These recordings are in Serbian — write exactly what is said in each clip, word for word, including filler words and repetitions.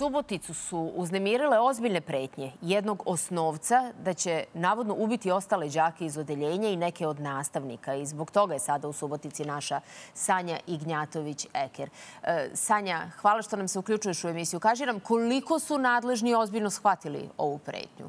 Suboticu su uznemirile ozbiljne pretnje jednog osnovca da će navodno ubiti ostale đake iz odeljenja i neke od nastavnika. I zbog toga je sada u Subotici naša Sanja Ignjatović-Eker. Sanja, hvala što nam se uključuješ u emisiju. Kaži nam koliko su nadležni ozbiljno shvatili ovu pretnju?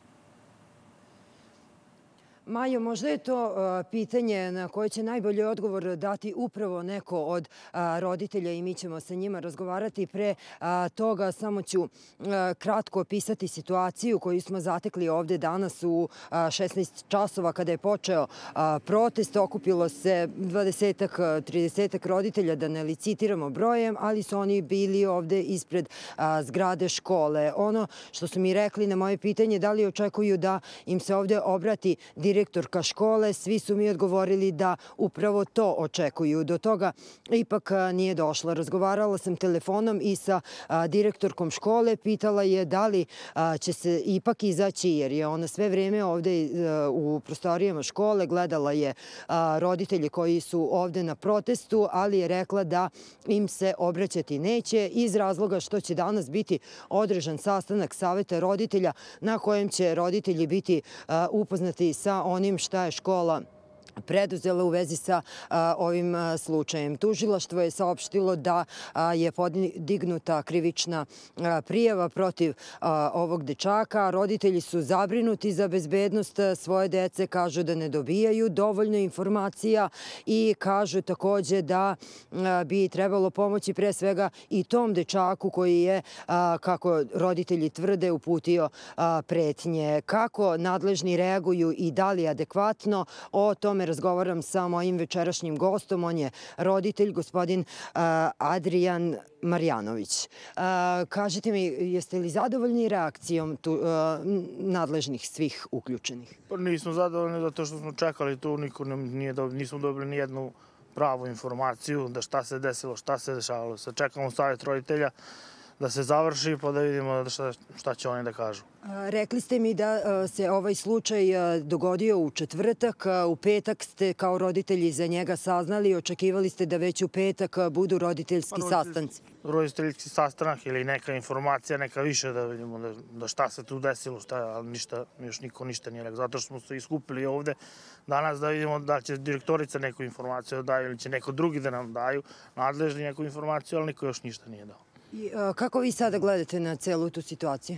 Majo, možda je to pitanje na koje će najbolji odgovor dati upravo neko od roditelja i mi ćemo sa njima razgovarati. Pre toga samo ću kratko opisati situaciju koju smo zatekli ovde danas u šesnaest časova kada je počeo protest. Okupilo se dvadesetak, tridesetak roditelja, da ne licitiramo brojem, ali su oni bili ovde ispred zgrade škole. Ono što su mi rekli na moje pitanje da li očekuju da im se ovde obrati direktorka škole, svi su mi odgovorili da upravo to očekuju. Do toga ipak nije došlo. Razgovarala sam telefonom i sa direktorkom škole. Pitala je da li će se ipak izaći, jer je ona sve vreme ovde u prostorijama škole. Gledala je roditelje koji su ovde na protestu, ali je rekla da im se obraćati neće iz razloga što će danas biti održan sastanak saveta roditelja na kojem će roditelji biti upoznati sa onim šta je škola preduzela u vezi sa ovim slučajem. Tužilaštvo je saopštilo da je podignuta krivična prijava protiv ovog dečaka. Roditelji su zabrinuti za bezbednost svoje dece, kažu da ne dobijaju dovoljno informacija i kažu takođe da bi trebalo pomoći pre svega i tom dečaku koji je, kako roditelji tvrde, uputio pretnje. Kako nadležni reaguju i da li adekvatno, o tome razgovaram sa mojim večerašnjim gostom. On je roditelj, gospodin Adrijan Marjanović. Kažite mi, jeste li zadovoljni reakcijom nadležnih svih uključenih? Pa nismo zadovoljni zato što smo čekali tu, niko nije, nismo dobili ni jednu pravu informaciju da šta se desilo, šta se dešavalo. Sad čekamo savjet roditelja da se završi pa da vidimo šta će oni da kažu. Rekli ste mi da se ovaj slučaj dogodio u četvrtak. U petak ste kao roditelji za njega saznali i očekivali ste da već u petak budu roditeljski sastanci. Roditeljski sastanak ili neka informacija, neka više da vidimo da šta se tu desilo, ali ništa, još niko ništa nije rekao. Zato što smo se iskupili ovde danas da vidimo da će direktorica neku informaciju da daju ili će neko drugi da nam daju, nadležni neku informaciju, ali niko još ništa nije dao. Kako vi sada gledate na celu tu situaciju?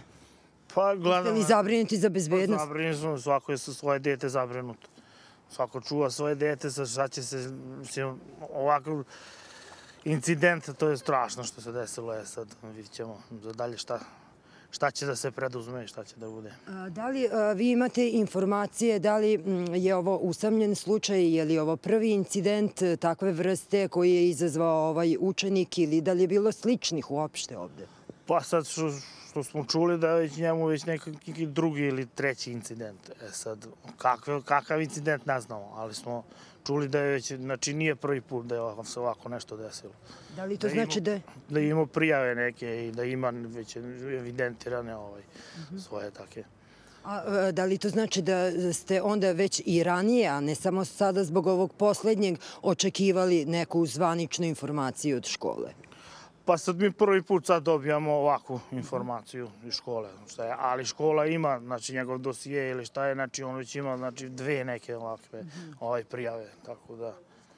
Pa gledamo... Jeste li zabrinuti za bezbednost? Pa zabrinuti smo, svako je sa svoje dete zabrinuto. Svako čuva svoje dete, sad će se ovakav incident, to je strašno što se desilo. E sad vidit ćemo za dalje šta... šta će da se preduzme i šta će da bude. Da li vi imate informacije, da li je ovo usamljen slučaj, je li ovo prvi incident takve vrste koji je izazvao ovaj učenik ili da li je bilo sličnih uopšte ovde? Pa sad što smo čuli da je već njemu već neki drugi ili treći incident. E sad, kakav incident ne znamo, ali smo čuli da je već, znači nije prvi put da je se ovako nešto desilo. Da li to znači da je? Da ima prijave neke i da ima već evidentirane svoje take. A da li to znači da ste onda već i ranije, a ne samo sada zbog ovog poslednjeg, očekivali neku zvaničnu informaciju od škole? Pa sad mi prvi put sad dobijamo ovakvu informaciju iz škole, ali škola ima, znači njegov dosije ili šta je, znači on već ima dve neke ovakve prijave, tako da...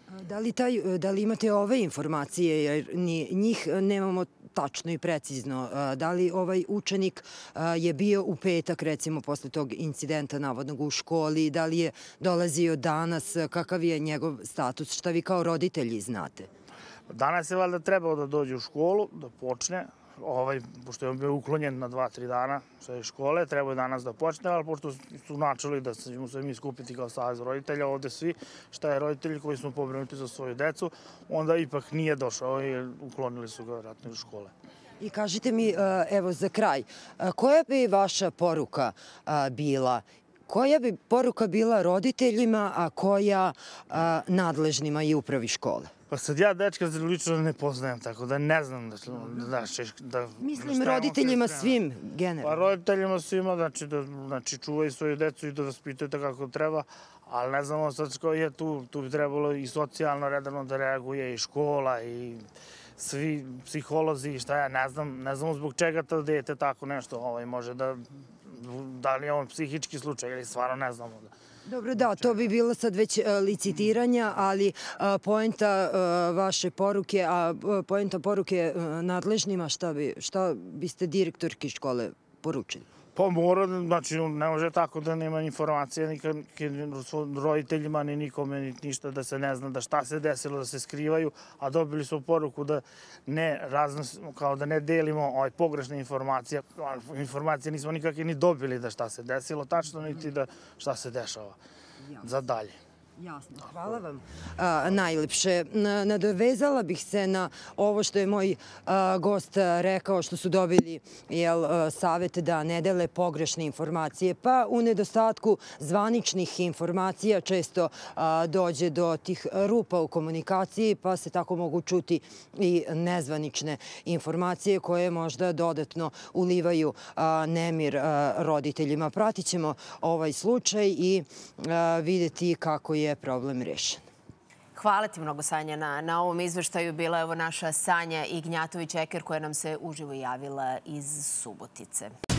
Da li imate ove informacije, jer njih nemamo tačno i precizno, da li ovaj učenik je bio u petak, recimo, posle tog incidenta navodnog u školi, da li je dolazio danas, kakav je njegov status, šta vi kao roditelji znate? Danas je valjda trebao da dođe u školu, da počne, pošto je on bio uklonjen na dva, tri dana sve škole, trebao je danas da počne, ali pošto su načeli da ćemo se mi skupiti kao savez roditelja, ovde svi, šta je roditelji koji smo pobrinuti za svoju decu, onda ipak nije došao i uklonili su ga vjerojatno iz škole. I kažite mi, evo za kraj, koja bi vaša poruka bila? Koja bi poruka bila roditeljima, a koja nadležnima i upravi škole? Pa sad ja dečka lično ne poznajem, tako da ne znam da... Mislim roditeljima svim, generalno. Pa roditeljima svima, znači čuvaju svoju decu i da vaspitaju kako treba, ali ne znamo sad što je tu, tu bi trebalo i socijalno redano da reaguje i škola i svi psiholozi i šta ja ne znam, ne znamo zbog čega to dete tako nešto ovaj, može da, da li je on psihički slučaj ili stvarno ne znamo. Dobro, da, to bi bilo sad već licitiranja, ali poenta vaše poruke, a poenta poruke nadležnima, šta, bi, šta biste direktorki škole poručili? Pa mora, znači ne može tako da nema informacije ni roditeljima, ni nikome, ni ništa, da se ne zna da šta se desilo, da se skrivaju, a dobili su poruku da ne raznosimo, kao da ne delimo ovaj pogrešne informacije. Informacije nismo nikakve ni dobili da šta se desilo tačno, niti da šta se dešava za dalje. Jasno, hvala vam najlepše. Nadovezala bih se na ovo što je moj gost rekao, što su dobili savjet da ne dele pogrešne informacije. Pa u nedostatku zvaničnih informacija često dođe do tih rupa u komunikaciji, pa se tako mogu čuti i nezvanične informacije koje možda dodatno ulivaju nemir roditeljima. Pratit ćemo ovaj slučaj i vidjeti kako je je problem rešen. Hvala ti mnogo, Sanja, na, na ovom izveštaju. Bila je ovo naša Sanja Ignjatović-Eker koja nam se uživo javila iz Subotice.